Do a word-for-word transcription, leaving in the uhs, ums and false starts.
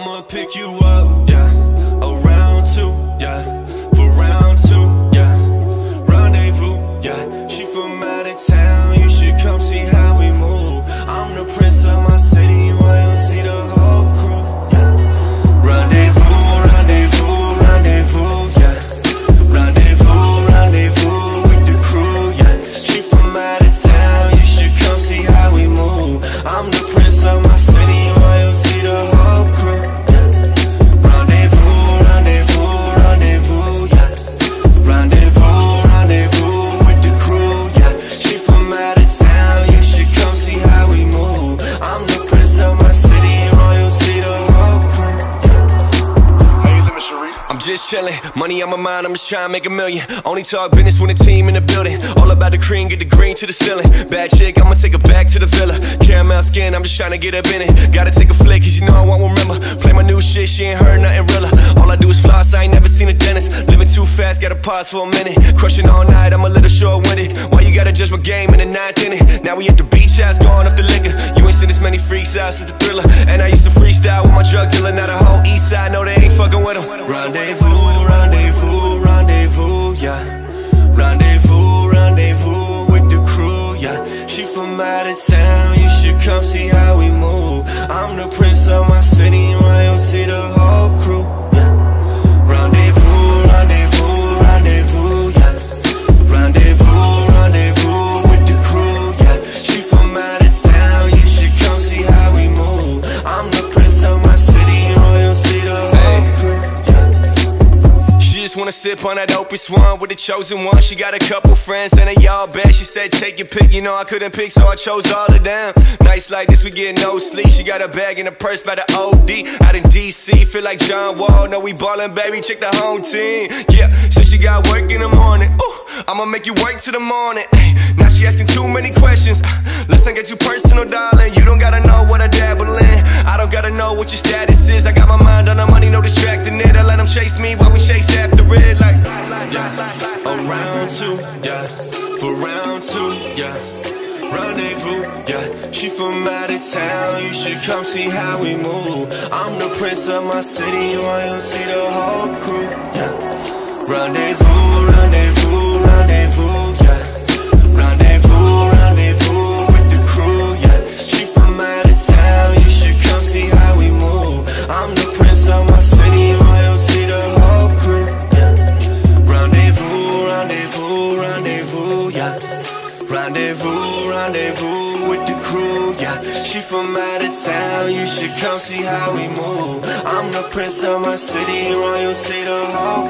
I'ma pick you up, yeah, around two, yeah, for round two, yeah, rendezvous, yeah. She from out of town, you should come see how we move. I'm the prince of my city, royalty, the whole crew, yeah. Rendezvous, rendezvous, rendezvous, yeah. Rendezvous, rendezvous with the crew, yeah. She from out of town, you should come see how we move. I'm the prince of my city, royalty, the whole crew, yeah. Rendezvous, rendezvous, rendezvous, yeah. Rendezvous, rendezvous with the crew, yeah. She from out of town, you should come see how we move. I'm the prince of my city, royalty, the whole crew, yeah. How you living, Sharif? I'm just chillin', money on my mind, I'm just trying to make a million. Only talk business when the team in the building. All about the cream, get the green to the ceiling. Bad chick, I'ma take her back to the villa. Caramel skin, I'm just trying to get up in it. Gotta take a flick, cause you know I won't remember. Play my new shit, she ain't heard nothing realer. All I do is floss, I ain't never seen a dentist. Living too fast, gotta pause for a minute. Crushing all night, I'm a little short-winded. Why you gotta judge my game in the ninth inning? Now we at the beach house, going off the liquor. You ain't seen this many freaks out since the Thriller. And I used to freestyle with my drug dealer. Now the whole east side know they ain't fucking with him. Rendezvous, rendezvous, rendezvous, yeah. Rendezvous, rendezvous with the crew, yeah. She from out of town, you should come see how we move. I'm the prince of my city, royalty, the whole crew, yeah. Rendezvous, rendezvous, rendezvous, yeah. Rendezvous, rendezvous with the crew, yeah. She from out of town, you should come see how we move. I'm the prince of my city, royalty, the whole crew, yeah. She just wanna sip on that opus one with the chosen one. She got a couple friends and they all bad. She said take your pick, you know I couldn't pick, so I chose all of them. Nights like this we get no sleep. She got a bag in a purse by the O D. Out in D C, feel like John Wall. No, we ballin', baby, check the home team. Yeah, so she got work in the morning. Ooh, I'ma make you work till the morning. Ay, now she asking too many questions. Let's not get too personal, darling. You don't gotta know what I dabble in. I don't gotta know what your status is. I got my mind on the money, no distracting it. I let them chase me while we chase after it. Like, yeah, around two, yeah, for round two, yeah. Rendezvous, yeah. She from out of town, you should come see how we move. I'm the prince of my city, royalty, the whole crew, yeah. Rendezvous, rendezvous, rendezvous, yeah. Rendezvous, rendezvous with the crew, yeah. She from out of town, you should come see how we move. I'm the prince of my city, royalty, the whole crew, yeah. Rendezvous, rendezvous, rendezvous, yeah. Rendezvous, rendezvous with the crew, yeah. She from out of town, you should come see how we move. I'm the prince of my city, royalty, the whole